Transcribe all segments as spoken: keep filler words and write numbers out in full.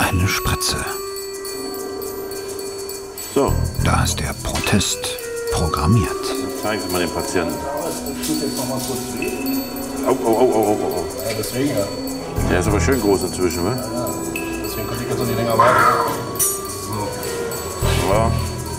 Eine Spritze. So. Da ist der Protest programmiert. Zeigen Sie mal den Patienten. Das tut jetzt noch mal kurz weh. Au, au, au, au, au, au. Ja, deswegen ja. Der ist aber schön groß inzwischen, ne? Ja, deswegen konnte ich jetzt noch nicht länger warten. So. Ja.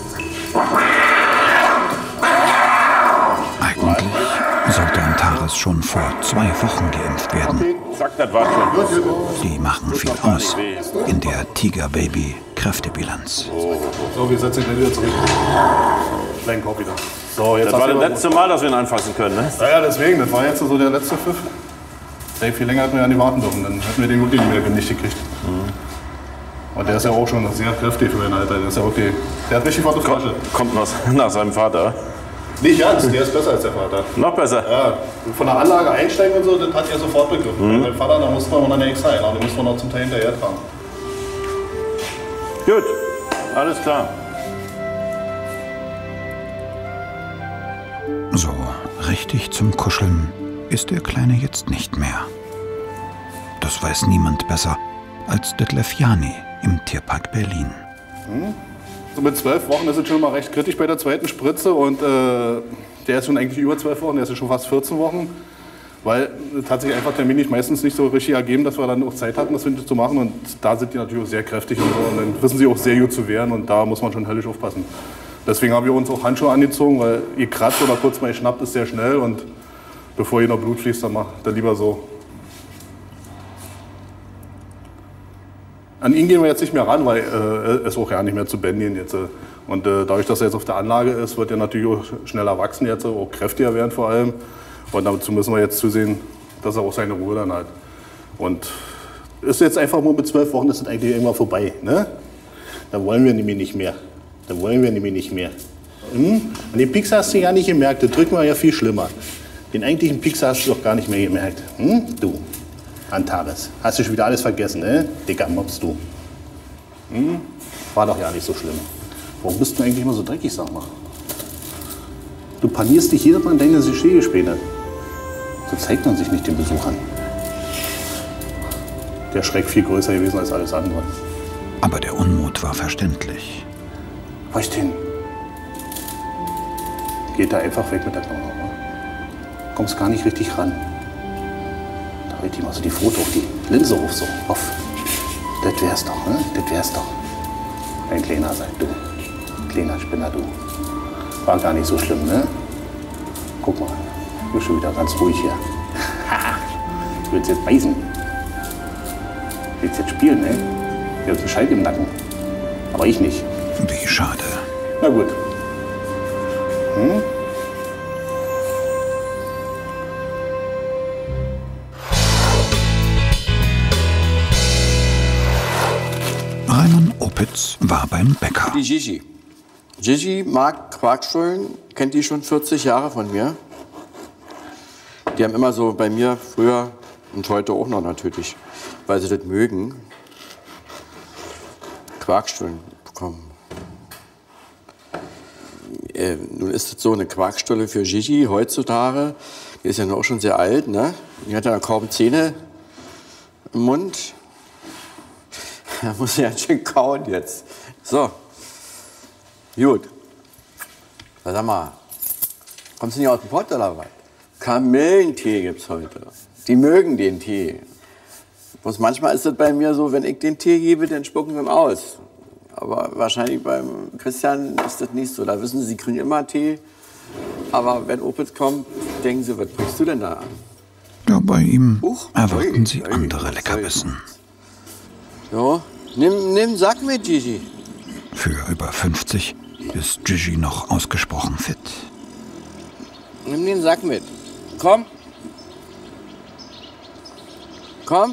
Eigentlich sollte Antares schon vor zwei Wochen geimpft werden. Okay, zack, das war schon. Die machen viel aus in der Tiger-Baby-Kräftebilanz. So, wir setzen ihn wieder zurück. Kleinen Korb wieder. So, jetzt Das war das letzte Mal, dass wir ihn anfassen können, ne? Ja, ja, deswegen. Das war jetzt so der letzte Pfiff. Sehr viel länger hätten wir ja nicht warten dürfen. Dann hätten wir den wirklich nicht mehr nicht gekriegt. Mhm. Und der ist ja auch schon sehr kräftig für ein Alter. Der ist ja wirklich. Der hat richtig Fahrt auf Flasche. Kommt noch nach seinem Vater. Nicht ganz, der ist besser als der Vater. Noch besser? Ja, von der Anlage einsteigen und so, das hat er sofort begriffen. Mhm. Mein Vater, da musste man noch eine extra einladen, den musste man noch zum Teil hinterher tragen. Gut, alles klar. So richtig zum Kuscheln ist der Kleine jetzt nicht mehr. Das weiß niemand besser als Detlef Jani im Tierpark Berlin. Hm? So mit zwölf Wochen ist es schon mal recht kritisch bei der zweiten Spritze und äh, der ist schon eigentlich über zwölf Wochen, der ist schon fast vierzehn Wochen. Weil es hat sich einfach terminlich meistens nicht so richtig ergeben, dass wir dann auch Zeit hatten, das zu machen. Und da sind die natürlich auch sehr kräftig und so. Und dann wissen sie auch sehr gut zu wehren und da muss man schon höllisch aufpassen. Deswegen haben wir uns auch Handschuhe angezogen, weil ihr kratzt oder kurz mal schnappt, ist sehr schnell. Und bevor hier noch Blut fließt, dann macht er lieber so. An ihn gehen wir jetzt nicht mehr ran, weil äh, er ist auch ja nicht mehr zu bändigen jetzt. Und äh, dadurch, dass er jetzt auf der Anlage ist, wird er natürlich auch schneller wachsen jetzt, auch kräftiger werden vor allem. Und dazu müssen wir jetzt zusehen, dass er auch seine Ruhe dann hat. Und ist jetzt einfach nur mit zwölf Wochen, ist das eigentlich irgendwann vorbei. Ne? Da wollen wir nämlich nicht mehr. Da wollen wir nämlich nicht mehr. Hm? Und den Pieks hast du ja nicht gemerkt, das drücken wir ja viel schlimmer. Den eigentlichen Pieks hast du doch gar nicht mehr gemerkt. Hm? Du, Antares, hast du schon wieder alles vergessen, ne? Dicker Mops, du. Hm? War doch ja nicht so schlimm. Warum bist du eigentlich immer so dreckig, sag mal? Du panierst dich jedes Mal in deine Sechee-Späne. So zeigt man sich nicht den Besuchern. Der Schreck viel größer gewesen als alles andere. Aber der Unmut war verständlich. Wo ist denn? Geht da einfach weg mit der Kamera. Kommst gar nicht richtig ran. Da hält die mal so die Foto auf die Linse auf so. Auf. Das wär's doch, ne? Das wär's doch. Ein kleiner seid du. Kleiner Spinner, du. War gar nicht so schlimm, ne? Guck mal, du bist schon wieder ganz ruhig hier. Du willst jetzt beißen. Du willst jetzt spielen, ne? Du hast einen Schalk im Nacken. Aber ich nicht. Wie schade. Na gut. Hm? Raimund Opitz war beim Bäcker. Die Gigi. Gigi mag Quarkstullen, kennt die schon vierzig Jahre von mir. Die haben immer so bei mir früher und heute auch noch natürlich, weil sie das mögen, Quarkstullen bekommen. Äh, nun ist es so, eine Quarkstulle für Gigi heutzutage, die ist ja auch schon sehr alt, ne? Die hat ja kaum Zähne im Mund. Da muss sie ja schön kauen jetzt. So. Gut. Na, sag mal, kommst du nicht aus dem Pott oder was? Kamillentee gibt's heute. Die mögen den Tee. Bloß manchmal ist es bei mir so, wenn ich den Tee gebe, dann spucken sie ihn aus. Aber wahrscheinlich beim Christian ist das nicht so. Da wissen sie, sie kriegen immer Tee. Aber wenn Opitz kommt, denken sie, was bringst du denn da an? Ja, bei ihm Huch, erwarten ui, sie ui, andere ui, Leckerbissen. So, nimm, nimm Sack mit, Gigi. Für über fünfzig ist Gigi noch ausgesprochen fit. Nimm den Sack mit. Komm. Komm.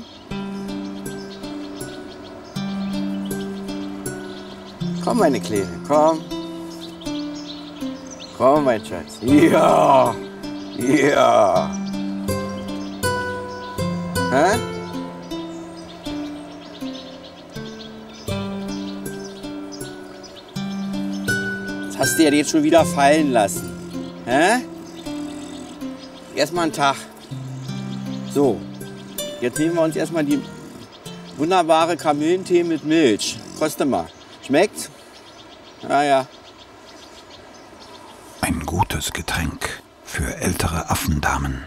Komm, meine Kleine, komm. Komm, mein Schatz. Ja. Ja. Hä? Das hast du ja jetzt schon wieder fallen lassen. Hä? Erstmal einen Tag. So, jetzt nehmen wir uns erstmal die wunderbare Kamillentee mit Milch. Koste mal. Schmeckt's? Ja, ja. Ein gutes Getränk für ältere Affendamen.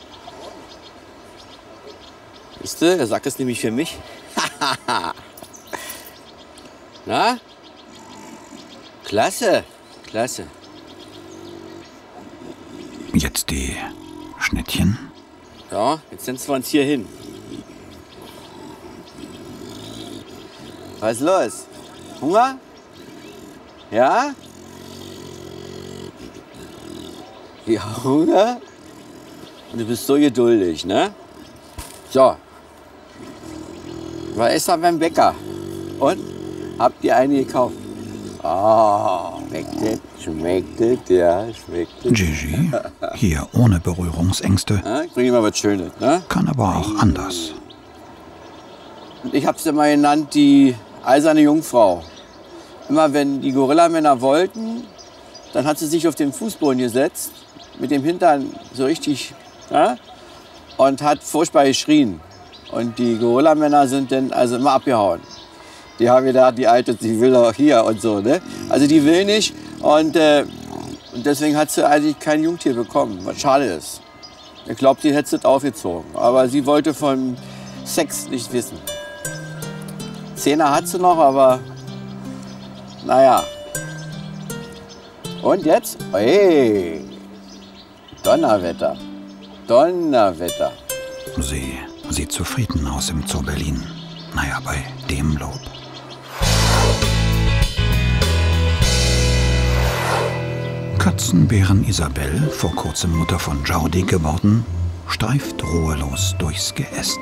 Wisst ihr, er sagt es nämlich für mich. Na? Klasse, klasse. Jetzt die Schnittchen. Ja, jetzt setzen wir uns hier hin. Was ist los? Hunger? Ja? Ja, Hunger? Und du bist so geduldig, ne? So. War erst mal beim Bäcker. Und? Habt ihr eine gekauft? Oh, schmeckt es? Schmeckt es? Ja, schmeckt es. Gigi, hier ohne Berührungsängste, Ja, ich bring dir mal was Schönes, ne? kann aber auch anders. Und ich hab's immer genannt, die eiserne Jungfrau. Immer wenn die Gorillamänner wollten, dann hat sie sich auf den Fußboden gesetzt, mit dem Hintern so richtig, ja, und hat furchtbar geschrien. Und die Gorillamänner sind dann also immer abgehauen. Die haben gedacht, die Alte, die will doch hier und so, ne? Also die will nicht und, äh, und deswegen hat sie eigentlich kein Jungtier bekommen, was schade ist. Ich glaube, sie hätte es aufgezogen, aber sie wollte vom Sex nicht wissen. Zähne hat sie noch, aber naja. Und jetzt? Hey, Donnerwetter, Donnerwetter. Sie sieht zufrieden aus im Zoo Berlin. Naja, bei dem Lob. Katzenbären Isabelle, vor kurzem Mutter von Jordi geworden, streift ruhelos durchs Geäst.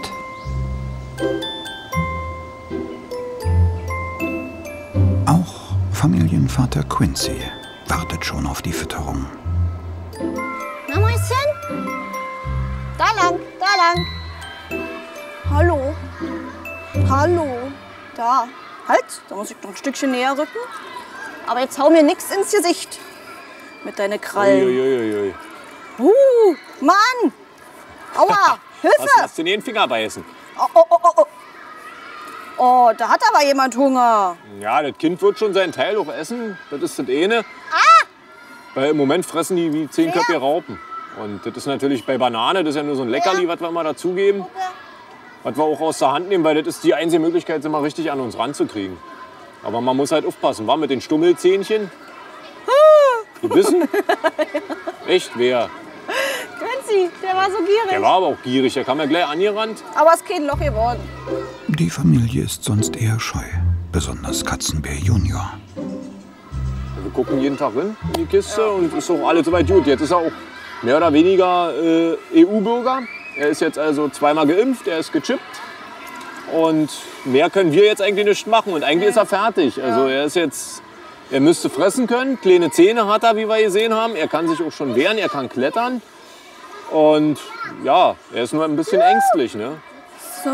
Auch Familienvater Quincy wartet schon auf die Fütterung. Na, Mäuschen? Da lang, da lang. Hallo. Hallo. Da. Halt, da muss ich noch ein Stückchen näher rücken. Aber jetzt hau mir nichts ins Gesicht. Mit deinen Krallen. Uiuiuiui. Uh, Mann! Aua, Hilfe! Was hast du in den Finger beißen? Oh, oh, oh, oh. Oh, da hat aber jemand Hunger. Ja, das Kind wird schon seinen Teil auch essen. Das ist das eine. Ah! Weil im Moment fressen die wie zehn Ja. Köpfe Raupen. Und das ist natürlich bei Banane, das ist ja nur so ein Leckerli, was wir mal dazugeben. Was wir auch aus der Hand nehmen, weil das ist die einzige Möglichkeit, sie mal richtig an uns ranzukriegen. Aber man muss halt aufpassen, war mit den Stummelzähnchen. Gebissen? Echt, wer? Quincy, der war so gierig. Der war aber auch gierig, der kam ja gleich angerannt. Aber es ist kein Loch geworden. Die Familie ist sonst eher scheu, besonders Katzenbär Junior. Wir gucken jeden Tag rein in die Kiste und ist auch alles soweit gut. Jetzt ist er auch mehr oder weniger äh, E U-Bürger. Er ist jetzt also zweimal geimpft, er ist gechippt. Und mehr können wir jetzt eigentlich nicht machen. Und eigentlich ist er fertig. Also er ist jetzt, er müsste fressen können. Kleine Zähne hat er, wie wir gesehen haben. Er kann sich auch schon wehren, er kann klettern. Und ja, er ist nur ein bisschen ängstlich, ne? So.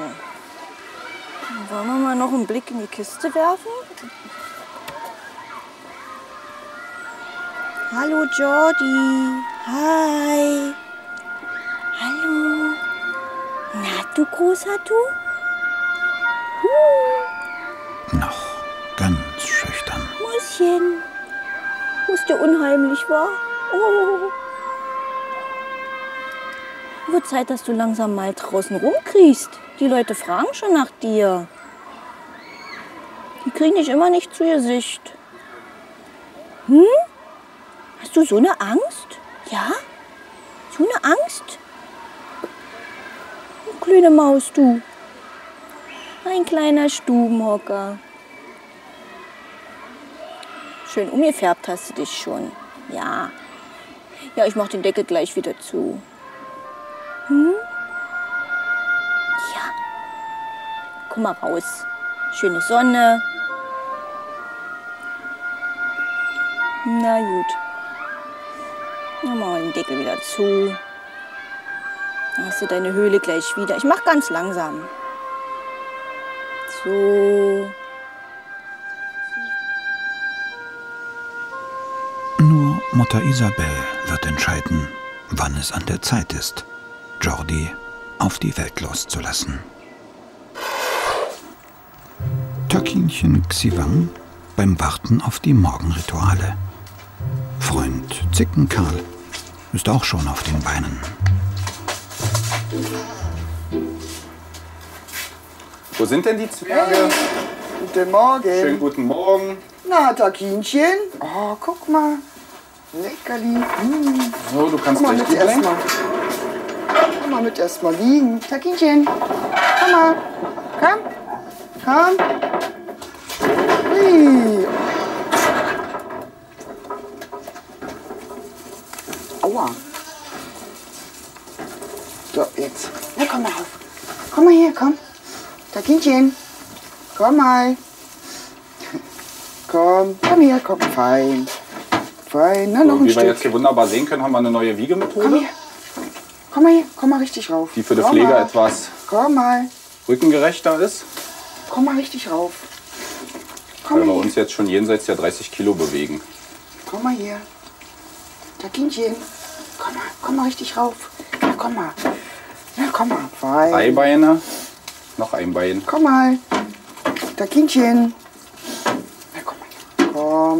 Dann wollen wir mal noch einen Blick in die Kiste werfen? Hallo Jordi. Hi. Hallo. Na, du großer Du? Huh. Noch ganz schüchtern. Mäuschen. Wo es dir unheimlich war? Oh. Wird Zeit, dass du langsam mal draußen rumkriechst. Die Leute fragen schon nach dir. Die kriegen dich immer nicht zu Gesicht. Hm? Hast du so eine Angst? Ja? So eine Angst? Oh, kleine Maus, du. Ein kleiner Stubenhocker. Schön umgefärbt hast du dich schon. Ja. Ja, ich mach den Deckel gleich wieder zu. Hm? Ja. Komm mal raus. Schöne Sonne. Na gut. Dann machen wir den Deckel wieder zu. Dann hast du deine Höhle gleich wieder. Ich mach ganz langsam. So. Nur Mutter Isabelle wird entscheiden, wann es an der Zeit ist, Jordi auf die Welt loszulassen. Takinchen Xiwang beim Warten auf die Morgenrituale. Freund Zickenkarl ist auch schon auf den Beinen. Wo sind denn die Zwerge? Hey, guten Morgen. Schönen guten Morgen. Na, Takinchen. Oh, guck mal. Leckerli. Hm. So, du kannst Komm mal gleich mit die bringen. erstmal. Komm mal mit erstmal liegen. Takinchen. Komm mal. Komm. Komm. Hui. Aua. So, jetzt. Na, komm mal auf. Komm mal her, komm. Takinchen. Komm mal. Komm, komm her, komm. Fein. Fein. Na, noch So, ein wie Stück. wir jetzt hier wunderbar sehen können, haben wir eine neue Wiegemethode, Komm her. Komm mal her. Komm mal richtig rauf. die für die komm Pfleger mal. etwas Komm mal. rückengerechter ist, Komm mal richtig rauf. Komm weil mal wir her. uns jetzt schon jenseits der dreißig Kilo bewegen. Komm mal her. Takinchen. Komm mal. Komm mal richtig rauf. Na, komm mal. Na, komm mal. Fein. Drei Beine, noch ein Bein. Komm mal. Takinchen. Na, komm mal. Komm.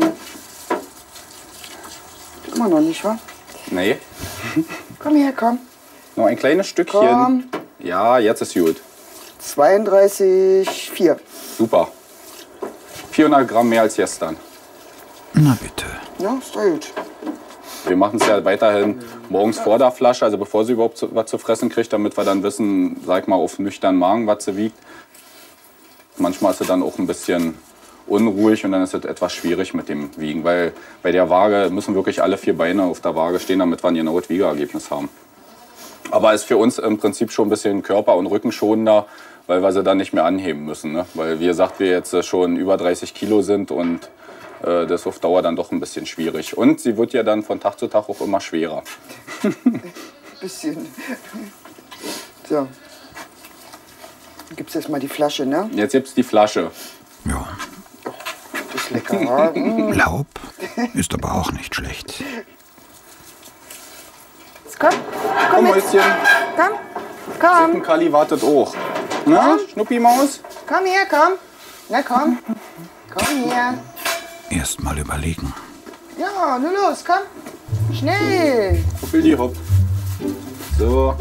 Immer noch nicht, wa? Nee, Komm her, komm. noch ein kleines Stückchen. Komm. Ja, jetzt ist gut. zweiunddreißig Komma vier. Super. vierhundert Gramm mehr als gestern. Na bitte. Ja, ist doch gut. Wir machen es ja weiterhin morgens vor der Flasche, also bevor sie überhaupt zu, was zu fressen kriegt, damit wir dann wissen, sag mal, auf nüchternen Magen, was sie wiegt. Manchmal ist sie dann auch ein bisschen unruhig und dann ist es etwas schwierig mit dem Wiegen, weil bei der Waage müssen wirklich alle vier Beine auf der Waage stehen, damit wir ein genaues Wiegeergebnis haben. Aber ist für uns im Prinzip schon ein bisschen körper- und rückenschonender, weil wir sie dann nicht mehr anheben müssen. Ne? Weil, wie gesagt, wir jetzt schon über dreißig Kilo sind und äh, das ist auf Dauer dann doch ein bisschen schwierig. Und sie wird ja dann von Tag zu Tag auch immer schwerer. Bisschen. So. Gibt's jetzt mal die Flasche, ne? Jetzt gibt's die Flasche. Ja, Ist lecker. Mm. Laub ist aber auch nicht schlecht. Jetzt komm. Komm Komm, mit. Mäuschen. Komm. Komm. Zickenkali wartet auch. Na, Schnuppi-Maus? Komm her, komm. Na komm. Komm her. Erst mal überlegen. Ja, nur los, komm. Schnell. Hoppel die Hopp. So.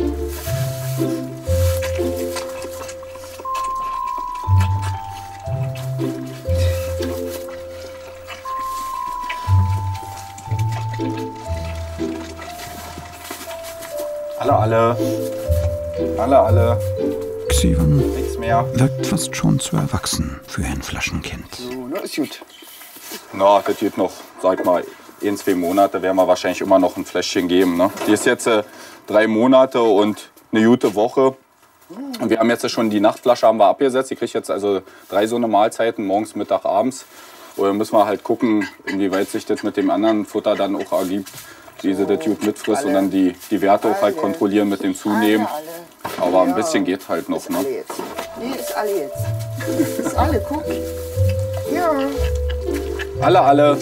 Alle, alle. Alle, alle. Xiwang Nichts mehr. wirkt fast schon zu erwachsen für ein Flaschenkind. So, na, ist gut. Na, das geht noch, sag mal, in zwei Monate werden wir wahrscheinlich immer noch ein Fläschchen geben. Ne? Die ist jetzt äh, drei Monate und eine gute Woche. Und wir haben jetzt schon die Nachtflasche haben wir abgesetzt. Die kriegt jetzt also drei so eine Mahlzeiten, morgens, Mittag, abends. Und dann müssen wir halt gucken, inwieweit sich das mit dem anderen Futter dann auch ergibt, wie sie das gut mitfrisst und dann die, die Werte auch halt kontrollieren mit dem Zunehmen. Alle, alle. Aber ein bisschen geht halt noch. Alle Ne? jetzt. Nee, ist alle jetzt. Ist alle, guck. Ja. Alle, alle.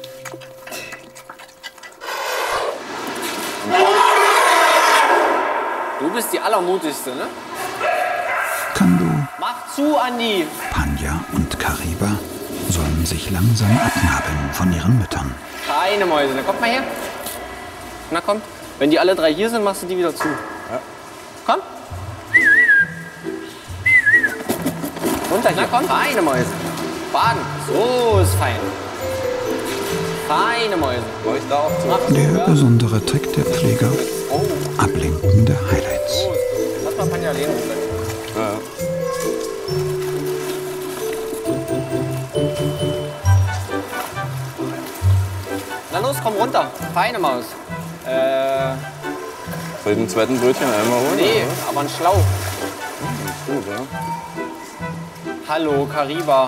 Du bist die Allermutigste, ne? Kando, Mach zu, Andi! Panja und Kariba sollen sich langsam abnabeln von ihren Müttern. Keine Mäuse, na kommt mal her. Na kommt. Wenn die alle drei hier sind, machst du die wieder zu. Ja. Komm. Runter hier. Na komm. Feine Mäuse. Baden. So ist fein. Feine Mäuse. Wollte ich da auch zu. Der besondere Trick der Pfleger, ablenkende Highlights. Lass mal Panja lehnen. Ja. Na los, komm runter. Feine Maus. Äh, Soll ich den zweiten Brötchen einmal holen? nee, aber ein Schlauch. Gut, ja. Hallo, Kariba.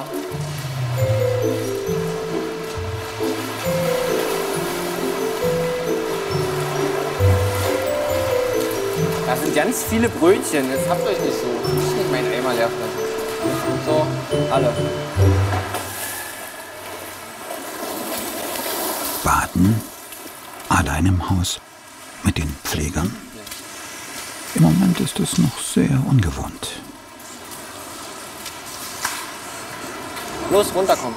Da sind ganz viele Brötchen. Jetzt habt euch nicht so. Ich muss nicht meinen Eimer leer fressen. So, alle. Baden, allein im Haus, mit den Pflegern. Im Moment ist es noch sehr ungewohnt. Los, runterkommen.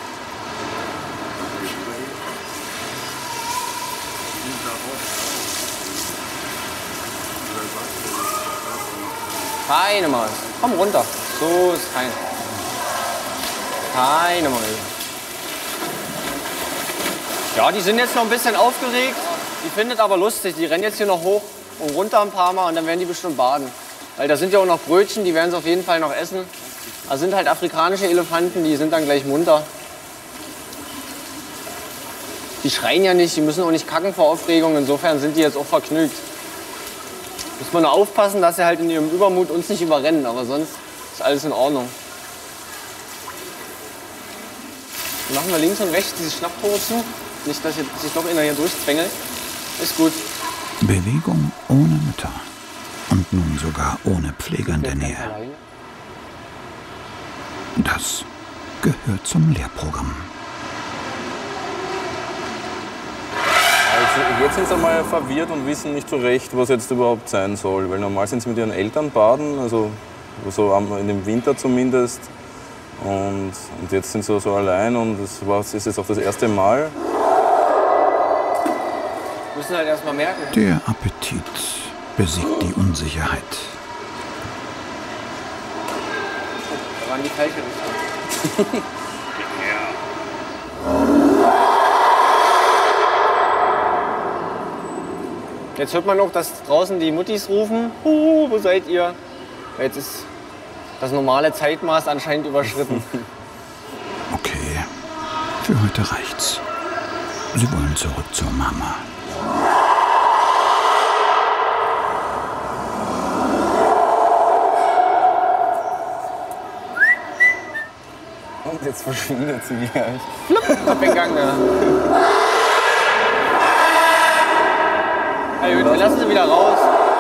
Keine Maus. Komm runter. So ist fein. Keine Maus. Ja, die sind jetzt noch ein bisschen aufgeregt. Die findet aber lustig. Die rennen jetzt hier noch hoch und runter ein paar Mal und dann werden die bestimmt baden. Weil da sind ja auch noch Brötchen, die werden sie auf jeden Fall noch essen. Das sind halt afrikanische Elefanten, die sind dann gleich munter. Die schreien ja nicht, die müssen auch nicht kacken vor Aufregung. Insofern sind die jetzt auch vergnügt. Muss man nur aufpassen, dass sie halt in ihrem Übermut uns nicht überrennen. Aber sonst ist alles in Ordnung. Dann machen wir links und rechts diese Schnapptore zu. Nicht, dass jetzt sich doch einer hier durchzwängelt. Ist gut. Bewegung ohne Mütter. Und nun sogar ohne Pfleger in der Nähe. Das gehört zum Lehrprogramm. Also jetzt sind sie einmal verwirrt und wissen nicht so recht, was jetzt überhaupt sein soll. Weil normal sind sie mit ihren Eltern baden, also so in dem Winter zumindest. Und, und jetzt sind sie so allein und das war, ist jetzt auch das erste Mal. Müssen halt erst mal merken. Der Appetit besiegt die Unsicherheit. Da war in die falsche Richtung. Jetzt hört man auch, dass draußen die Muttis rufen. Huhu, wo seid ihr? Jetzt ist das normale Zeitmaß anscheinend überschritten. Okay, für heute reicht's. Sie wollen zurück zur Mama. Und jetzt verschwindet sie wieder. Flupp, ab in Gang, ja. Ja, gut, wir lassen sie wieder raus.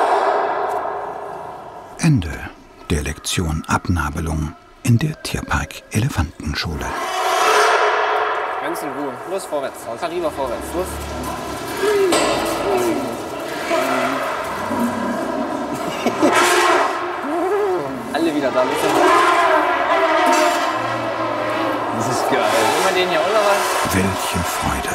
Ende der Lektion Abnabelung in der Tierpark-Elefantenschule. Ganz in Ruhe. Los, vorwärts. Kariba, vorwärts. Los. Alle wieder da. Das ist geil. Nehmen wir den hier auch noch was? Welche Freude.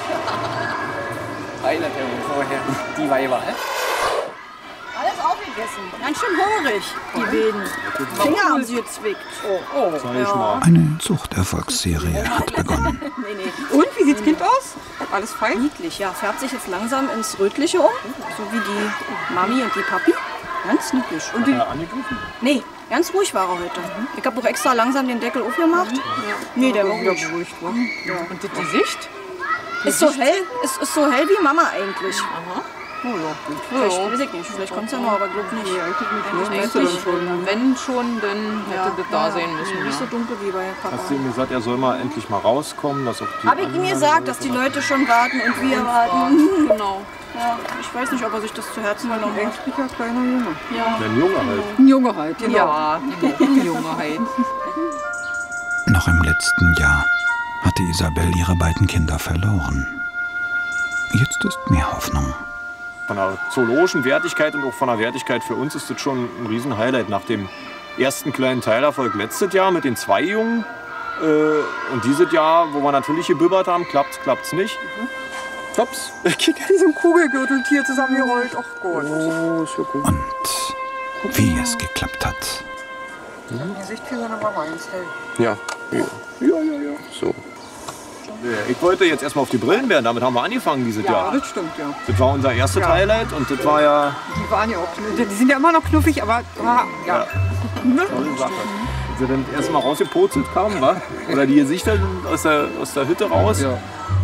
Einer der vorher. Die Weiber, hä? Alles aufgegessen. Ganz schön hungrig, die Wilden. Finger haben sie gezwickt. Oh, oh. Sag ich mal. Eine Zuchterfolgsserie hat begonnen. Nee, nee. Und, wie sieht's Kind aus? Alles fein? Niedlich, ja. Färbt sich jetzt langsam ins Rötliche um. So wie die Mami und die Papi. Ganz niedlich. Und die, nee, ganz ruhig war er heute. Ich habe auch extra langsam den Deckel aufgemacht. Ja. Nee, der war ruhig. War. Ja. Und die, die Sicht? Die ist so Sicht? hell, ist, ist so hell wie Mama eigentlich. Aha. Oh, ja. Vielleicht, Ja. weiß ich nicht, vielleicht kommt es ja noch, aber glaub nicht. Nee, eigentlich nicht. Eigentlich Eigentlich nicht. schon. Wenn schon, dann hätte das da sein müssen. Nicht so Ja. dunkel wie bei Papa. Hast du ihm gesagt, er soll mal endlich mal rauskommen? Dass auch die Habe ich ihm gesagt, dass die Leute schon warten und wir warten. Genau. Ja, ich weiß nicht, ob er sich das zu Herzen genommen hat. Ängstlicher kleiner Junge. Ja. Ein Junge halt. Ein Junge halt, genau. Ja, ein Junge halt. Noch im letzten Jahr hatte Isabel ihre beiden Kinder verloren. Jetzt ist mehr Hoffnung. Von der zoologischen Wertigkeit und auch von der Wertigkeit für uns ist das schon ein Riesen-Highlight. Nach dem ersten kleinen Teilerfolg letztes Jahr mit den zwei Jungen äh, und dieses Jahr, wo wir natürlich gebibbert haben, klappt's, klappt's nicht. Mhm. Ups. Kick an diesem Kugelgürteltier zusammengerollt. Ach Gott. Oh, ist ja gut. Und wie es geklappt hat. Die Sicht für seine Mama ins Hell. Ja. Ja, ja, ja. ja. So. Ich wollte jetzt erstmal auf die Brillenbären, damit haben wir angefangen dieses Ja, Jahr. das stimmt, ja. Das war unser erstes Ja. Highlight und das war ja Die waren ja auch knuffig. Die sind ja immer noch knuffig, aber ah, ja. eine tolle Sache. Als wir dann erstmal rausgepurzelt kamen, wa? Oder die Gesichter sind aus der, aus der Hütte raus. Ja.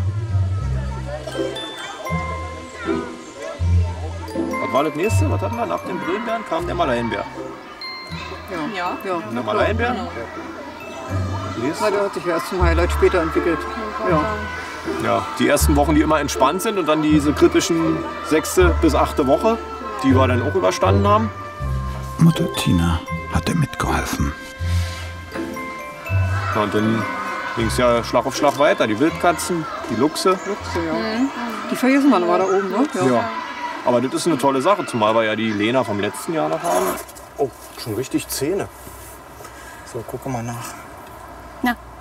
Was war das nächste? Was hatten wir? Nach dem Brillenbären kam der Malayenbär. Ja. ja. Und der Malayenbär? Ja, der hat sich erst zum Highlight später entwickelt. Ja. Ja, die ersten Wochen, die immer entspannt sind und dann diese kritischen sechste bis achte Woche, die wir dann auch überstanden haben. Mutter Tina hatte mitgeholfen. Ja, und dann ging es ja Schlag auf Schlag weiter. Die Wildkatzen, die Luchse. Luchse, ja. Mhm. Die vergessen wir mal da oben, ne? Ja. Ja. Aber das ist eine tolle Sache, zumal wir ja die Lena vom letzten Jahr noch haben. Oh, schon richtig Zähne. So, gucke mal nach. Na,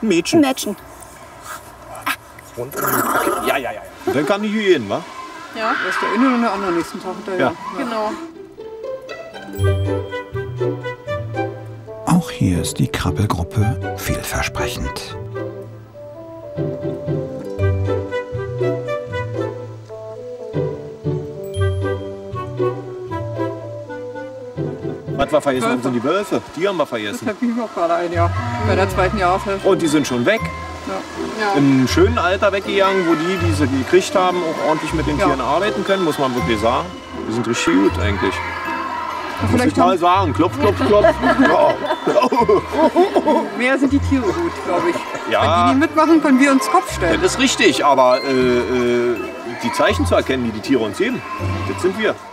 Ein Mädchen. Ein Mädchen. Und, ja, ja, ja. Und dann kam die Hyänen, wa? Ja. Erst der eine und der andere nächsten Tag hinterher. Ja. Genau. Auch hier ist die Krabbelgruppe vielversprechend. Was wir vergessen haben, sind die Wölfe. Die haben wir Das vergessen. fällt mir auch gerade ein, ja. Bei der zweiten Jahreshälfte. Und die sind schon weg. Ja. Ja. Im schönen Alter weggegangen, wo die, die sie gekriegt haben, auch ordentlich mit den Ja. Tieren arbeiten können, muss man wirklich sagen. Die sind richtig gut eigentlich. Muss ich Vielleicht mal haben, sagen. Klopf, klopf, klopf. Ja. mehr sind die Tiere gut, glaube ich. Ja. Wenn die, die mitmachen, können wir uns Kopf stellen. Das ist richtig, aber äh, äh, die Zeichen zu erkennen, die die Tiere uns geben, das sind wir.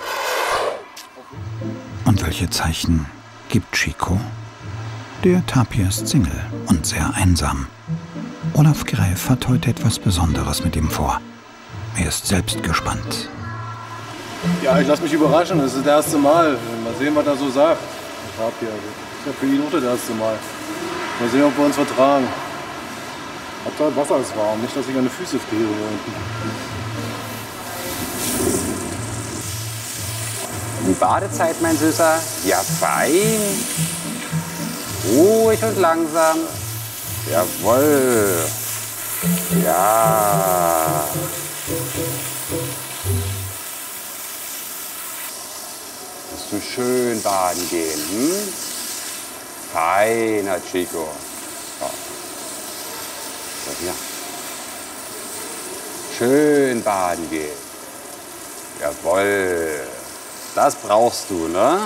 Und welche Zeichen gibt Chico? Der Tapir ist Single und sehr einsam. Olaf Gräf hat heute etwas Besonderes mit ihm vor. Er ist selbst gespannt. Ja, ich lasse mich überraschen. Das ist das erste Mal. Mal sehen, was er so sagt. Ich hab hier, das ist ja für ihn auch das erste Mal. Mal sehen, ob wir uns vertragen. Hauptsache, das Wasser ist warm. Nicht, dass ich an die Füße friere hier unten. Die Badezeit, mein Süßer? Ja, fein. Ruhig und langsam. Jawohl. Ja. Willst du schön baden gehen, hm? Feiner Chico. So. So, hier. Schön baden gehen. Jawohl. Das brauchst du, ne?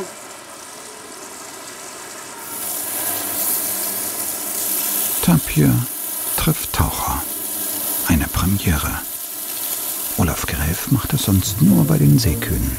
Tapir trifft Taucher. Eine Premiere. Olaf Gräf macht es sonst nur bei den Seekühen.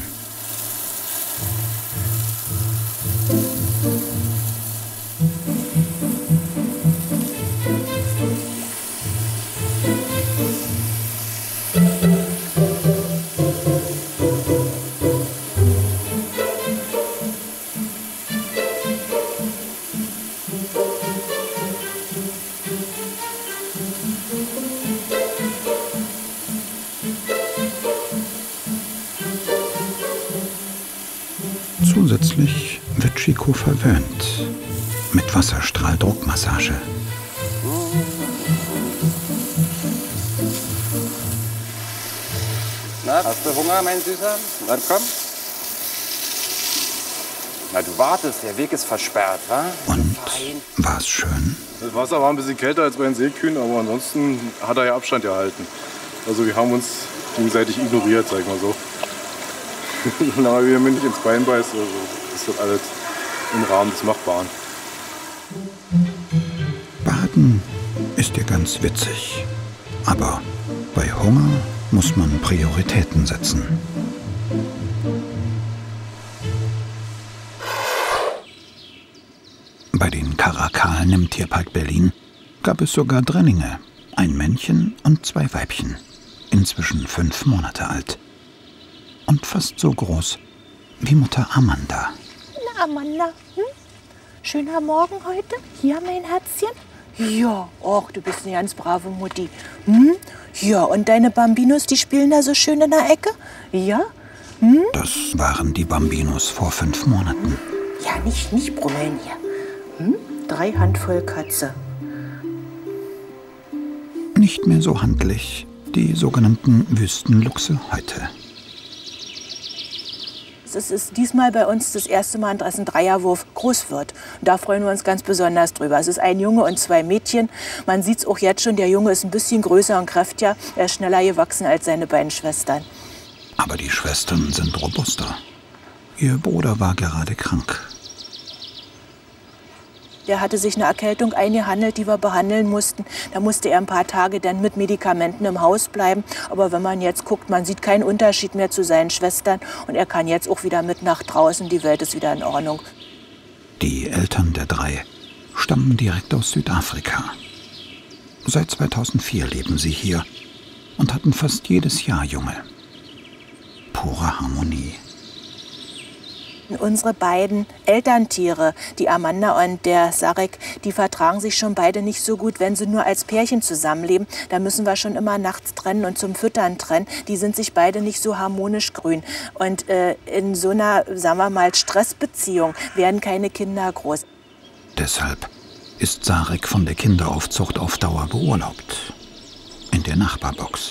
Zusätzlich wird Chico verwöhnt mit Wasserstrahldruckmassage. Na, hast du Hunger, mein Süßer? Dann komm. Na, du wartest, der Weg ist versperrt, wa? Und war es schön? Das Wasser war ein bisschen kälter als bei den Seekühen, aber ansonsten hat er ja Abstand gehalten. Also wir haben uns gegenseitig ignoriert, sag ich mal so. Solange wir mir nicht ins Bein beißt, also ist das alles im Rahmen des Machbaren. Baden ist ja ganz witzig. Aber bei Hunger muss man Prioritäten setzen. Bei den Karakalen im Tierpark Berlin gab es sogar Drillinge. Ein Männchen und zwei Weibchen. Inzwischen fünf Monate alt. Und fast so groß wie Mutter Amanda. Na, Amanda, hm? Schöner Morgen heute? Hier, mein Herzchen? Ja, och, du bist eine ganz brave Mutti. Hm? Ja, und deine Bambinos, die spielen da so schön in der Ecke? Ja? Hm? Das waren die Bambinos vor fünf Monaten. Ja, nicht, nicht brummeln hier. Hm? Drei Handvoll Katze. Nicht mehr so handlich, die sogenannten Wüstenluchse heute. Es ist diesmal bei uns das erste Mal, dass ein Dreierwurf groß wird. Und da freuen wir uns ganz besonders drüber. Es ist ein Junge und zwei Mädchen. Man sieht es auch jetzt schon, der Junge ist ein bisschen größer und kräftiger. Er ist schneller gewachsen als seine beiden Schwestern. Aber die Schwestern sind robuster. Ihr Bruder war gerade krank. Der hatte sich eine Erkältung eingehandelt, die wir behandeln mussten. Da musste er ein paar Tage dann mit Medikamenten im Haus bleiben. Aber wenn man jetzt guckt, man sieht keinen Unterschied mehr zu seinen Schwestern. Und er kann jetzt auch wieder mit nach draußen. Die Welt ist wieder in Ordnung. Die Eltern der drei stammen direkt aus Südafrika. Seit zweitausendvier leben sie hier und hatten fast jedes Jahr Junge. Pure Harmonie. Unsere beiden Elterntiere, die Amanda und der Sarek, die vertragen sich schon beide nicht so gut, wenn sie nur als Pärchen zusammenleben. Da müssen wir schon immer nachts trennen und zum Füttern trennen. Die sind sich beide nicht so harmonisch grün. Und äh, in so einer, sagen wir mal, Stressbeziehung werden keine Kinder groß. Deshalb ist Sarek von der Kinderaufzucht auf Dauer beurlaubt. In der Nachbarbox.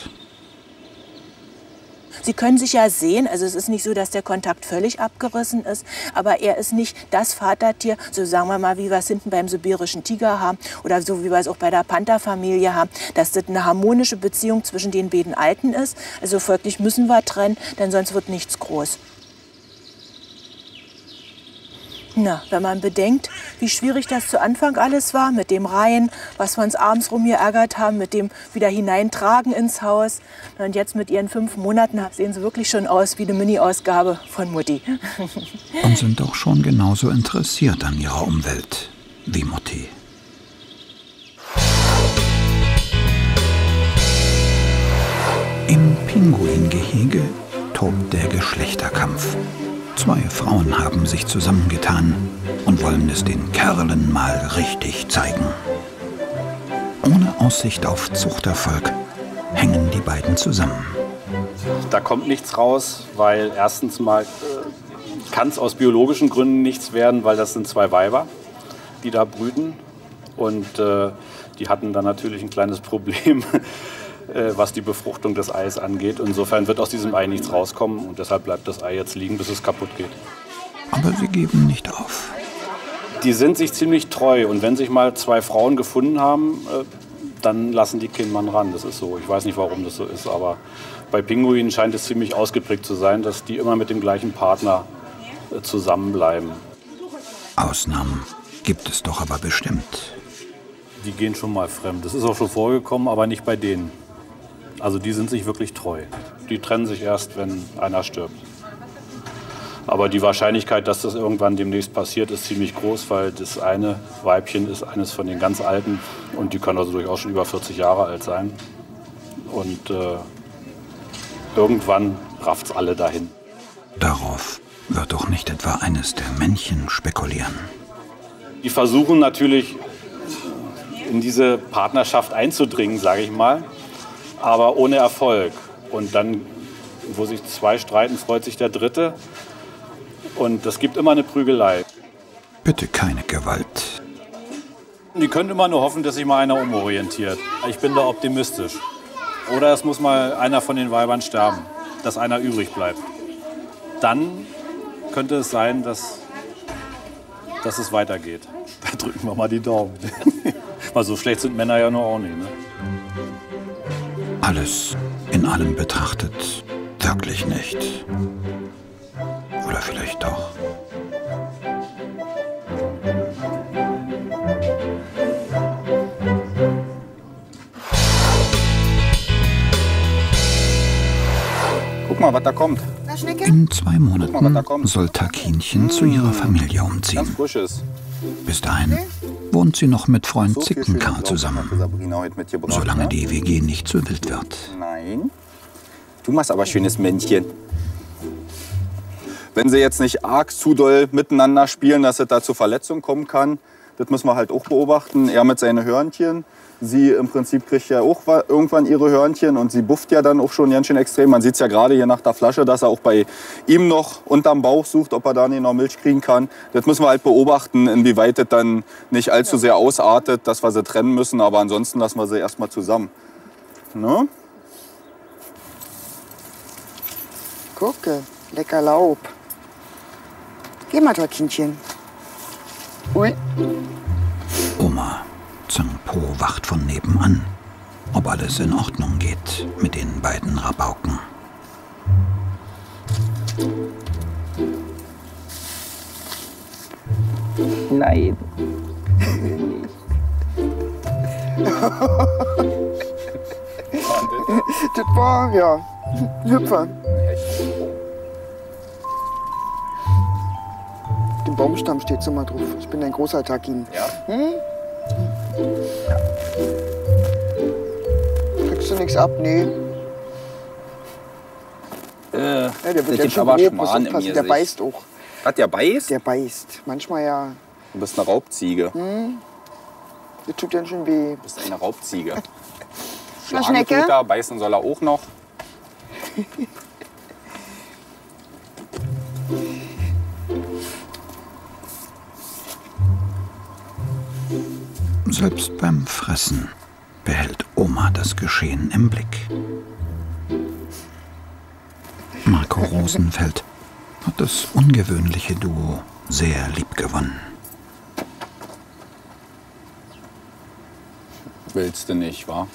Sie können sich ja sehen, also es ist nicht so, dass der Kontakt völlig abgerissen ist, aber er ist nicht das Vatertier, so sagen wir mal, wie wir es hinten beim sibirischen Tiger haben oder so wie wir es auch bei der Pantherfamilie haben, dass das eine harmonische Beziehung zwischen den beiden Alten ist. Also folglich müssen wir trennen, denn sonst wird nichts groß. Na, wenn man bedenkt, wie schwierig das zu Anfang alles war, mit dem Reihen, was wir uns abends rumgeärgert haben, mit dem wieder hineintragen ins Haus. Und jetzt mit ihren fünf Monaten sehen sie wirklich schon aus wie eine Mini-Ausgabe von Mutti. Und sind doch schon genauso interessiert an ihrer Umwelt wie Mutti. Im Pinguingehege tobt der Geschlechterkampf. Zwei Frauen haben sich zusammengetan und wollen es den Kerlen mal richtig zeigen. Ohne Aussicht auf Zuchterfolg hängen die beiden zusammen. Da kommt nichts raus, weil erstens mal äh, kann es aus biologischen Gründen nichts werden, weil das sind zwei Weiber, die da brüten. Und äh, die hatten dann natürlich ein kleines Problem, was die Befruchtung des Eis angeht. Insofern wird aus diesem Ei nichts rauskommen und deshalb bleibt das Ei jetzt liegen, bis es kaputt geht. Aber sie geben nicht auf. Die sind sich ziemlich treu und wenn sich mal zwei Frauen gefunden haben, dann lassen die keinen Mann ran. Das ist so. Ich weiß nicht, warum das so ist, aber bei Pinguinen scheint es ziemlich ausgeprägt zu sein, dass die immer mit dem gleichen Partner zusammenbleiben. Ausnahmen gibt es doch aber bestimmt. Die gehen schon mal fremd. Das ist auch schon vorgekommen, aber nicht bei denen. Also die sind sich wirklich treu. Die trennen sich erst, wenn einer stirbt. Aber die Wahrscheinlichkeit, dass das irgendwann demnächst passiert, ist ziemlich groß, weil das eine Weibchen ist eines von den ganz Alten und die können also durchaus schon über vierzig Jahre alt sein. Und äh, irgendwann rafft's alle dahin. Darauf wird doch nicht etwa eines der Männchen spekulieren. Die versuchen natürlich in diese Partnerschaft einzudringen, sage ich mal, aber ohne Erfolg. Und dann, wo sich zwei streiten, freut sich der Dritte. Und das gibt immer eine Prügelei. Bitte keine Gewalt. Die können immer nur hoffen, dass sich mal einer umorientiert. Ich bin da optimistisch. Oder es muss mal einer von den Weibern sterben, dass einer übrig bleibt. Dann könnte es sein, dass, dass es weitergeht. Da drücken wir mal die Daumen. Weil so schlecht sind Männer ja nur auch nicht. Ne? Alles in allem betrachtet wirklich nicht. Oder vielleicht doch. Guck mal, was da kommt. In zwei Monaten soll Takinchen zu ihrer Familie umziehen. Ganz frisches. Bis dahin wohnt sie noch mit Freund Zickenkar zusammen, solange die W G nicht zu wild wird. Nein. Du machst aber schönes Männchen. Wenn sie jetzt nicht arg zu doll miteinander spielen, dass es da zu Verletzungen kommen kann, das müssen wir halt auch beobachten. Er mit seinen Hörnchen. Sie im Prinzip kriegt ja auch irgendwann ihre Hörnchen und sie bufft ja dann auch schon ganz schön extrem. Man sieht es ja gerade hier nach der Flasche, dass er auch bei ihm noch unterm Bauch sucht, ob er da nicht noch Milch kriegen kann. Das müssen wir halt beobachten, inwieweit das dann nicht allzu sehr ausartet, dass wir sie trennen müssen. Aber ansonsten lassen wir sie erstmal zusammen. Ne? Gucke, lecker Laub. Geh mal, Kindchen. Ui. Oma Zhang-Po wacht von nebenan, ob alles in Ordnung geht mit den beiden Rabauken. Nein. Das war, ja, ein Hüpfer. Dem Baumstamm steht so mal drauf. Ich bin ein großer Takin. Ja? Hm? Ja. Kriegst du nichts ab? Nee. Äh, ja, der wird ganz schön grob, muss aufpassen. Der beißt auch. Hat der beißt? Der beißt. Manchmal ja. Du bist eine Raubziege. Hm. Das tut dann schon weh. Du bist eine Raubziege. Na, Schnecke? Schlagen tut er, beißen soll er auch noch. Selbst beim Fressen behält Oma das Geschehen im Blick. Marco Rosenfeld hat das ungewöhnliche Duo sehr lieb gewonnen. Willst du nicht, wa?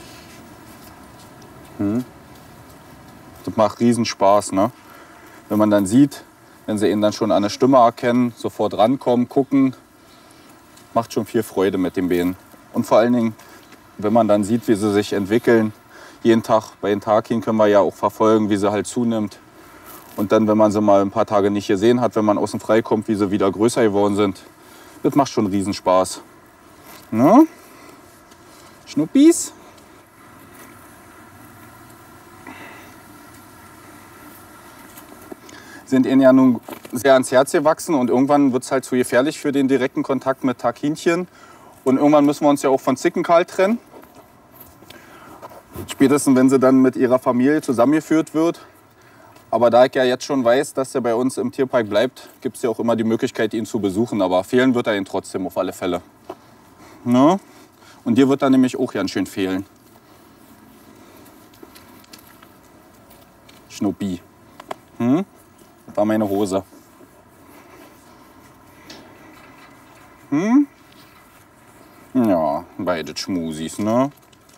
Hm? Das macht Riesenspaß, ne? Wenn man dann sieht, wenn sie ihn dann schon an der Stimme erkennen, sofort rankommen, gucken, macht schon viel Freude mit den Bienen. Und vor allen Dingen, wenn man dann sieht, wie sie sich entwickeln, jeden Tag bei den Tagchen können wir ja auch verfolgen, wie sie halt zunimmt. Und dann, wenn man sie mal ein paar Tage nicht gesehen hat, wenn man außen frei kommt, wie sie wieder größer geworden sind, das macht schon Riesenspaß. Ne? Schnuppis? Sind ihnen ja nun sehr ans Herz gewachsen und irgendwann wird es halt zu gefährlich für den direkten Kontakt mit Taghinchen. Und irgendwann müssen wir uns ja auch von Zickenkahl trennen. Spätestens, wenn sie dann mit ihrer Familie zusammengeführt wird. Aber da ich ja jetzt schon weiß, dass er bei uns im Tierpark bleibt, gibt es ja auch immer die Möglichkeit, ihn zu besuchen. Aber fehlen wird er ihn trotzdem auf alle Fälle. Ne? Und dir wird er nämlich auch ganz schön fehlen. Schnuppi. Hm? Das war meine Hose. Hm? Ja, beide Schmusis, ne?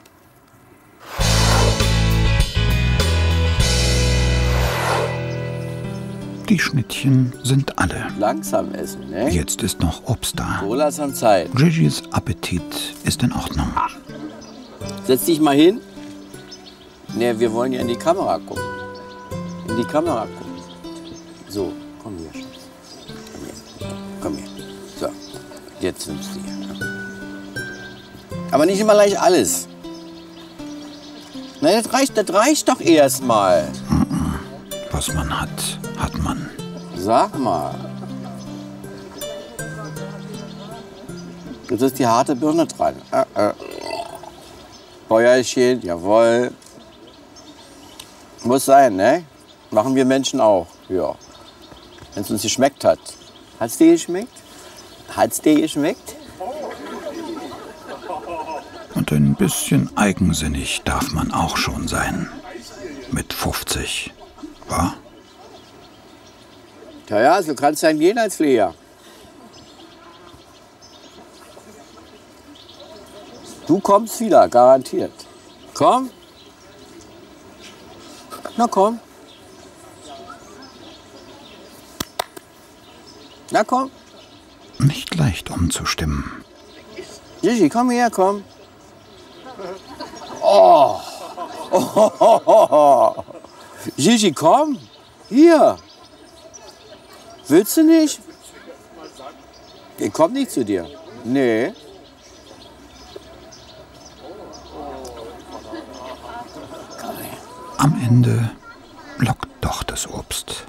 Die Schnittchen sind alle. Langsam essen, ne? Jetzt ist noch Obst da. So langsam Zeit. Gigis Appetit ist in Ordnung. Ach. Setz dich mal hin. Ne, wir wollen ja in die Kamera gucken. In die Kamera gucken. So, komm her, Schatz. Komm her. Komm her. So, jetzt nimmst du hier. Aber nicht immer gleich alles. Nein, das reicht, das reicht doch erstmal. Was man hat, hat man. Sag mal. Jetzt ist die harte Birne dran. Äh, äh. Bäuerchen, jawohl. Muss sein, ne? Machen wir Menschen auch. Ja. Wenn es uns geschmeckt hat. Hat's dir geschmeckt? Hat's dir geschmeckt? Und ein bisschen eigensinnig darf man auch schon sein. Mit fünfzig. Wa? Ja, ja, so kann es sein gehen als Pfleger. Du kommst wieder, garantiert. Komm. Na komm. Na komm. Nicht leicht umzustimmen. Gigi, komm her, komm. Oh. Oh, oh, oh, oh. Gigi, komm. Hier. Willst du nicht? Ich komm nicht zu dir. Nee. Am Ende lockt doch das Obst.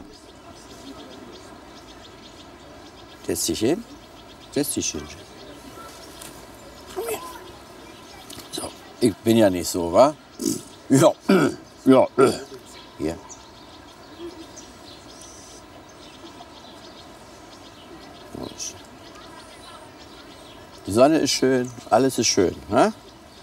Setz dich hin. Setz dich hin. Komm her. So, ich bin ja nicht so, wa? Ja. Ja. Hier. Die Sonne ist schön, alles ist schön. Ne?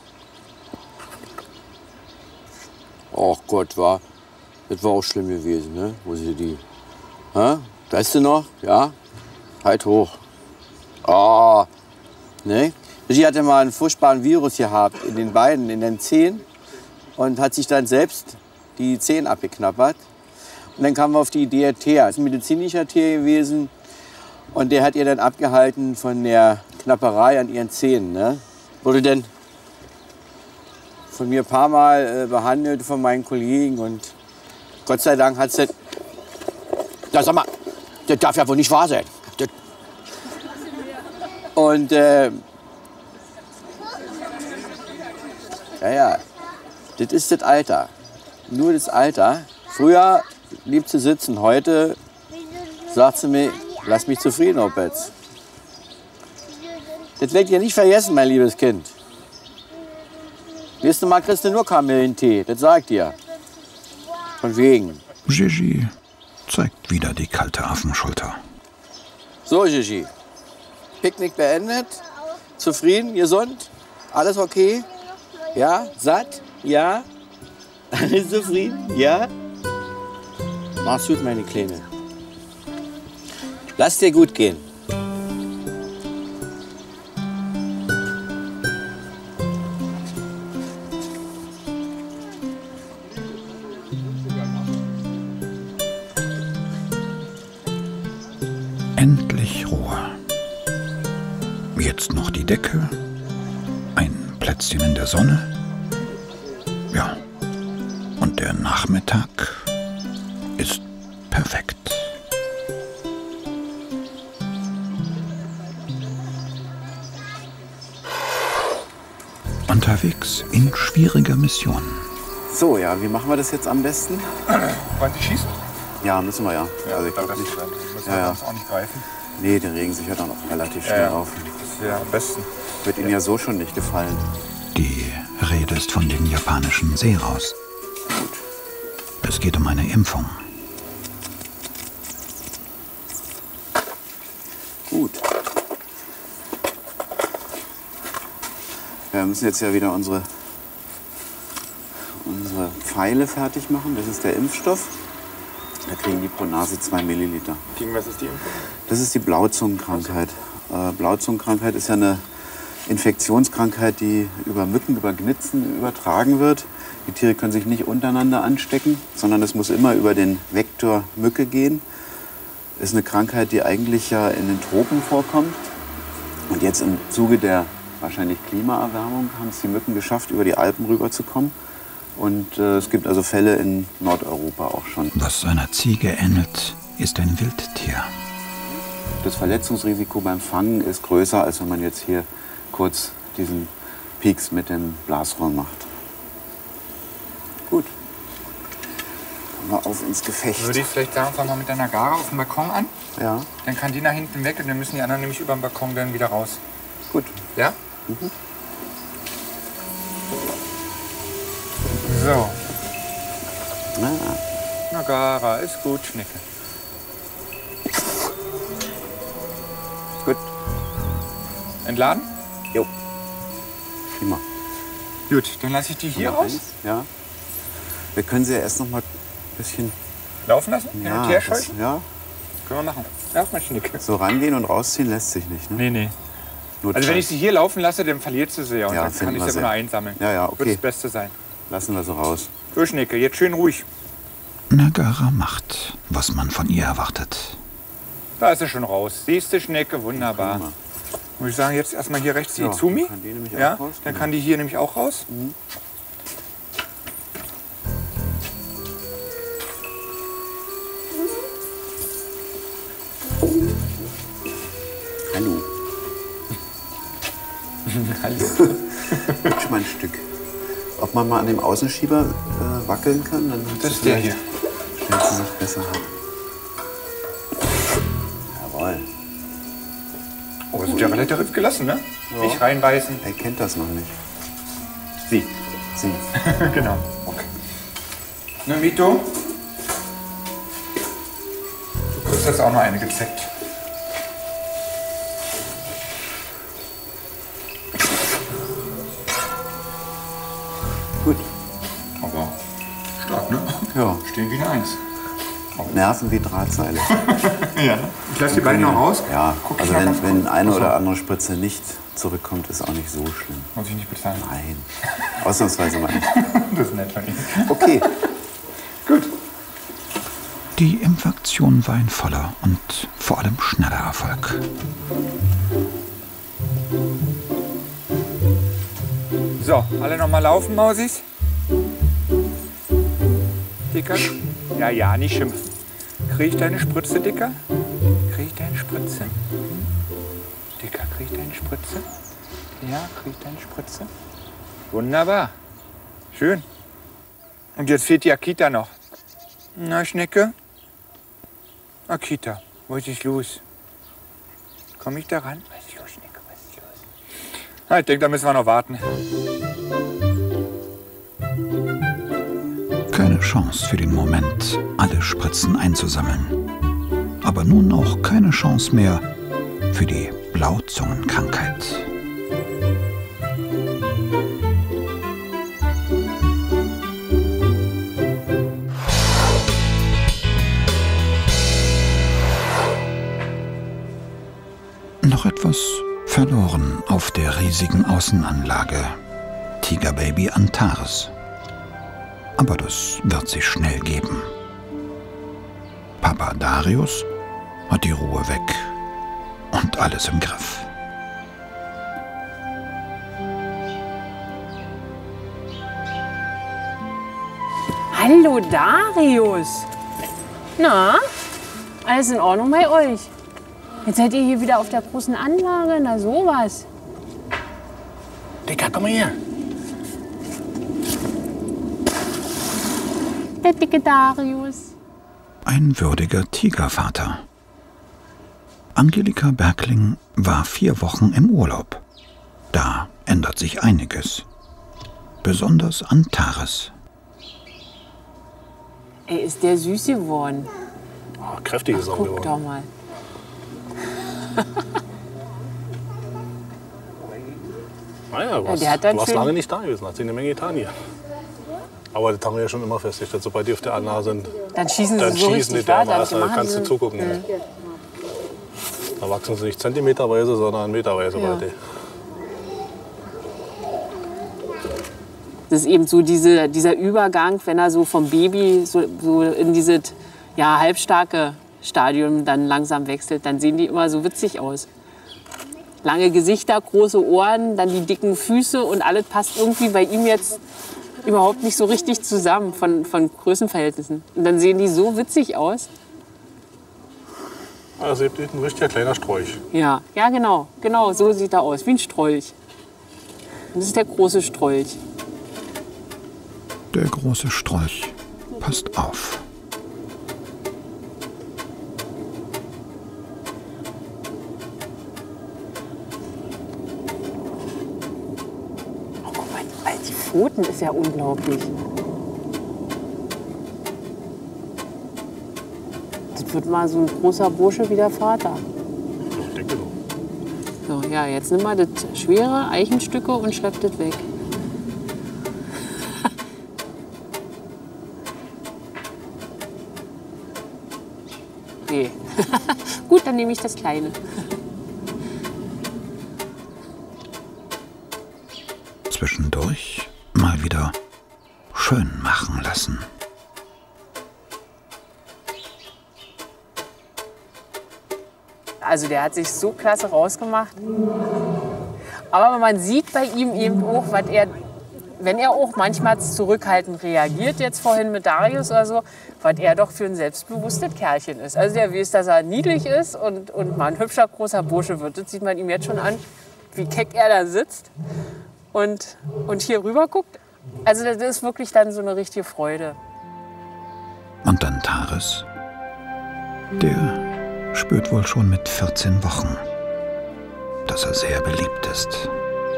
Oh Gott, war, das war auch schlimm gewesen, ne? Wo sie die. Hä? Weißt du noch? Ja? Halt hoch. Oh. Ne? Sie hatte mal einen furchtbaren Virus gehabt in den Beinen, in den Zehen. Und hat sich dann selbst die Zehen abgeknabbert. Und dann kam wir auf die Idee, der Teer. Das ist ein medizinischer Teer gewesen. Und der hat ihr dann abgehalten von der Knapperei an ihren Zähnen. Ne? Wurde dann von mir ein paar Mal äh, behandelt, von meinen Kollegen. Und Gott sei Dank hat es das. Ja, sag mal, das darf ja wohl nicht wahr sein. Das und äh, ja, ja, das ist das Alter. Nur das Alter. Früher lieb zu sitzen, heute sagt sie mir, Lass mich zufrieden, Opetz. Das werdet ihr nicht vergessen, mein liebes Kind. Nächstes Mal kriegst du nur Kamillentee, das sagt ihr. Von wegen. Gigi zeigt wieder die kalte Affenschulter. So, Gigi. Picknick beendet. Zufrieden, gesund? Alles okay? Ja? Satt? Ja? Alles zufrieden? Ja? Mach's gut, meine Kleine. Lass dir gut gehen. Endlich Ruhe. Jetzt noch die Decke, ein Plätzchen in der Sonne. Ja, und der Nachmittag ist perfekt. Unterwegs in schwieriger Mission. So, ja, wie machen wir das jetzt am besten? Wollen Sie schießen? Ja, müssen wir ja. Ja, also ich dann glaub das nicht. müssen Ja, wir ja. uns auch nicht greifen. Nee, der Regen sich hört dann auch relativ schnell Ja, ja. auf. Das wäre am besten. Wird Ihnen ja so schon nicht gefallen. Die Rede ist von den japanischen Seeraus. Es geht um eine Impfung. Gut. Wir müssen jetzt ja wieder unsere, unsere Pfeile fertig machen. Das ist der Impfstoff. Da kriegen die pro Nase zwei Milliliter. Gegen was ist die Impfung? Das ist die Blauzungenkrankheit. Äh, Blauzungenkrankheit ist ja eine Infektionskrankheit, die über Mücken, über Gnitzen übertragen wird. Die Tiere können sich nicht untereinander anstecken, sondern es muss immer über den Vektor Mücke gehen. Ist eine Krankheit, die eigentlich ja in den Tropen vorkommt. Und jetzt im Zuge der wahrscheinlich Klimaerwärmung haben es die Mücken geschafft, über die Alpen rüberzukommen. Und äh, es gibt also Fälle in Nordeuropa auch schon. Was einer Ziege ähnelt, ist ein Wildtier. Das Verletzungsrisiko beim Fangen ist größer, als wenn man jetzt hier kurz diesen Pieks mit dem Blasrohr macht. Gut. Kommen wir auf ins Gefecht. Würde ich vielleicht sagen, fangen wir mit der Nagara auf dem Balkon an. Ja. Dann kann die nach hinten weg und dann müssen die anderen nämlich über den Balkon dann wieder raus. Gut. Ja? Mhm. So. Ah. Nagara, ist gut, Schnecke. Gut. Entladen? Jo. Prima. Gut, dann lasse ich die hier Nummer raus. eins, ja. Wir können sie ja erst noch mal ein bisschen Laufen lassen? Hin ja, und her das, scheuchen? ja. Können wir machen. Ja, mein Schnecke. So rangehen und rausziehen lässt sich nicht, ne? Nee, nee. Nur Also wenn Zeit. ich sie hier laufen lasse, dann verliert sie sie ja. Und Ja, dann finden kann ich wir sie sie. immer einsammeln. Ja, ja, Wird okay. das Beste sein. Lassen wir sie raus. So, Schnecke, jetzt schön ruhig. Nagara macht, was man von ihr erwartet. Da ist sie schon raus. Siehst du, Schnecke, wunderbar. Muss ich sagen, jetzt erstmal hier rechts die Ja, Izumi. kann die nämlich auch Ja, raus, dann genau. kann die hier nämlich auch raus. Mhm. Hallo. Hallo. Hübsch mal ein Stück. Ob man mal an dem Außenschieber äh, wackeln kann, dann Das ist der hier. stellt sie sich besser ab. Jawohl. Oh, sind ja relativ gelassen, ne? Ja. Nicht reinbeißen. Er kennt das noch nicht. Sie. Sie. Genau. Okay. Ne, Mito? Du kriegst jetzt auch noch eine gezeckt. Gut. Aber stark, ne? Ja. Stehen wie eine Eins. Nerven wie Drahtseile. Ja, ne? Ich lasse die beiden noch raus. Ja, Guck also ich mal ganz wenn, wenn kurz. eine Ach so. oder andere Spritze nicht zurückkommt, ist auch nicht so schlimm. Muss ich nicht bezahlen? Nein. Ausnahmsweise mal nicht. Das ist nett von Ihnen. Okay. Gut. Die Impfaktion war ein voller und vor allem schneller Erfolg. So, alle noch mal laufen, Mausis. Dicker? Ja, ja, nicht schimpfen. Krieg ich deine Spritze, Dicker? Krieg ich deine Spritze? Hm? Dicker, krieg ich deine Spritze? Ja, krieg ich deine Spritze? Wunderbar. Schön. Und jetzt fehlt die Akita noch. Na, Schnecke? Akita, wo ist ich los? Komme ich da ran? Was ist los, Nico? Was ist los? Na, ich denke, da müssen wir noch warten. Keine Chance für den Moment, alle Spritzen einzusammeln. Aber nun auch keine Chance mehr für die Blauzungenkrankheit. Noch etwas verloren auf der riesigen Außenanlage Tigerbaby Antares. Aber das wird sich schnell geben. Papa Darius hat die Ruhe weg und alles im Griff. Hallo Darius. Na, alles in Ordnung bei euch? Jetzt seid ihr hier wieder auf der großen Anlage, na sowas. Dicker, komm mal her. Der dicke Darius. Ein würdiger Tigervater. Angelika Bergling war vier Wochen im Urlaub. Da ändert sich einiges. Besonders Antares. Ey, ist der süß geworden. Oh, kräftig ist Ach, auch guck geworden. doch mal. Naja, du Ja, warst, der hat dann du warst schön- lange nicht da gewesen, hat sich eine Menge getan hier. Aber das haben wir ja schon immer festgestellt, sobald die auf der Anlage sind, Dann schießen sie dann so schießen richtig die wahr, dermaßen, dann da kannst du machen sie- zugucken. Mhm. Da wachsen sie nicht zentimeterweise, sondern meterweise Ja. weit. Das ist eben so diese, dieser Übergang, wenn er so vom Baby so, so in dieses ja, halbstarke Stadium dann langsam wechselt, dann sehen die immer so witzig aus. Lange Gesichter, große Ohren, dann die dicken Füße und alles passt irgendwie bei ihm jetzt überhaupt nicht so richtig zusammen von, von Größenverhältnissen. Und dann sehen die so witzig aus. Also ihr habt ein richtiger kleiner Sträuch. Ja, ja genau, genau, so sieht er aus, wie ein Strolch. Und das ist der große Strolch. Der große Strolch passt auf. Oh, guck mal, die Pfoten ist ja unglaublich. Das wird mal so ein großer Bursche wie der Vater. Ich denke doch. So, ja, jetzt nimm mal das schwere Eichenstücke und schlepp das weg. Nee. Gut, dann nehme ich das kleine. Zwischendurch mal wieder schön machen lassen. Also der hat sich so klasse rausgemacht. Aber man sieht bei ihm eben auch, was er, wenn er auch manchmal zurückhaltend reagiert, jetzt vorhin mit Darius oder so, was er doch für ein selbstbewusstes Kerlchen ist. Also der weiß, dass er niedlich ist und, und mal ein hübscher, großer Bursche wird. Das sieht man ihm jetzt schon an, wie keck er da sitzt und, und hier rüber guckt. Also das ist wirklich dann so eine richtige Freude. Und Antares, der spürt wohl schon mit vierzehn Wochen, dass er sehr beliebt ist.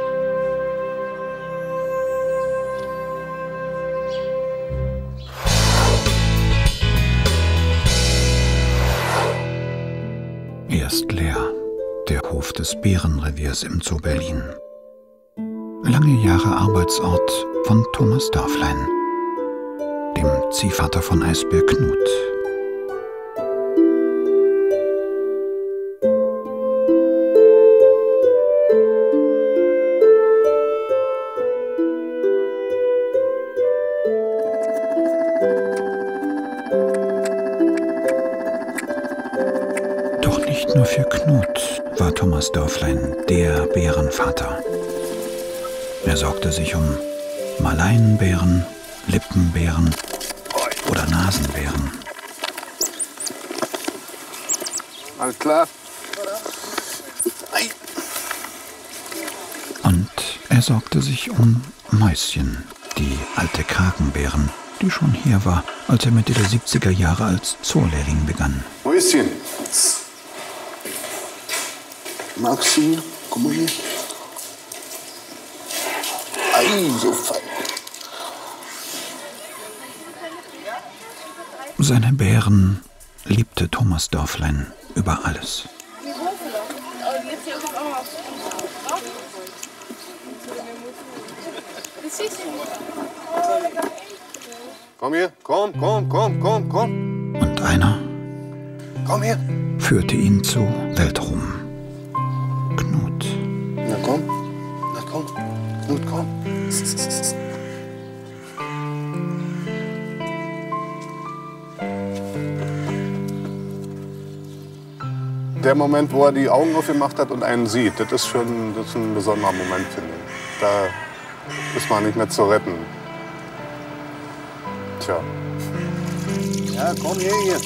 Er ist leer, der Hof des Bärenreviers im Zoo Berlin. Lange Jahre Arbeitsort von Thomas Dörflein, dem Ziehvater von Eisbär Knut. Doch nicht nur für Knut war Thomas Dörflein der Bärenvater. Er sorgte sich um Maleinenbären, Lippenbären oder Nasenbären. Alles klar. Und er sorgte sich um Mäuschen, die alte Kragenbären, die schon hier war, als er Mitte der siebziger Jahre als Zoolehrling begann. Mäuschen. Maxi, guck mal hier. Ei, so fein. Seine Bären liebte Thomas Dörflein über alles. Komm hier, komm, komm, komm, komm, komm. Und einer Komm hier. führte ihn zu Weltruhm. Knut. Na komm, na komm, Knut, komm. Der Moment, wo er die Augen aufgemacht hat und einen sieht, das ist schon das ist ein besonderer Moment, finde ich. Da ist man nicht mehr zu retten. Tja. Ja, komm her hier.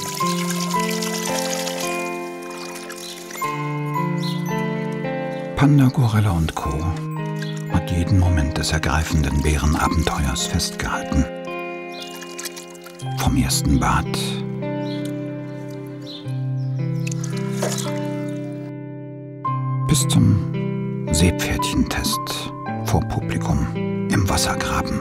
Panda, Gorilla und Co. hat jeden Moment des ergreifenden Bärenabenteuers festgehalten. Vom ersten Bad bis zum Seepferdchentest vor Publikum im Wassergraben.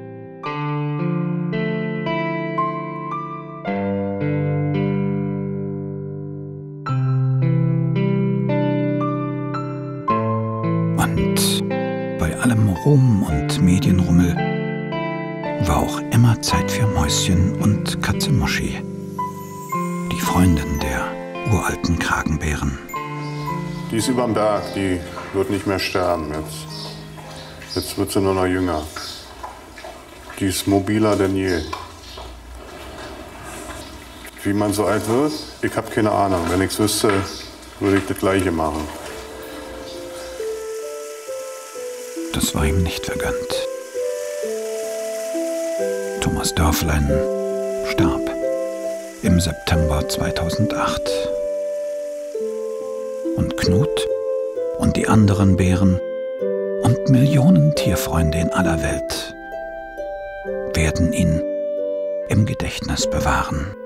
Und bei allem Ruhm und Medienrummel war auch immer Zeit für Mäuschen und Katze Muschi, die Freundin der uralten Kragenbären. Die ist überm Berg, die wird nicht mehr sterben jetzt. Jetzt wird sie nur noch jünger. Die ist mobiler denn je. Wie man so alt wird? Ich habe keine Ahnung. Wenn ich es wüsste, würde ich das Gleiche machen. Das war ihm nicht vergönnt. Thomas Dörflein starb im September zweitausendacht. Und Knut und die anderen Bären und Millionen Tierfreunde in aller Welt werden ihn im Gedächtnis bewahren.